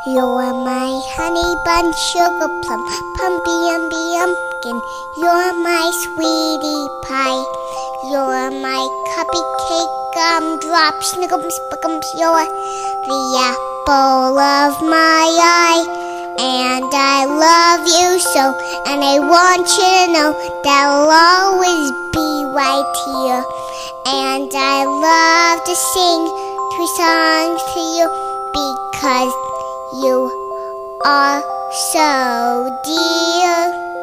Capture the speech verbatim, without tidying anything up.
You're my honey bun, sugar plum, pumpy umby umpkin. You're my sweetie pie. You're my cupcake, gumdrop, snickums, spickums. You're the apple of my eye. And I love you so, and I want you to know that I'll always be right here. And I love to sing three songs to you because you are so dear.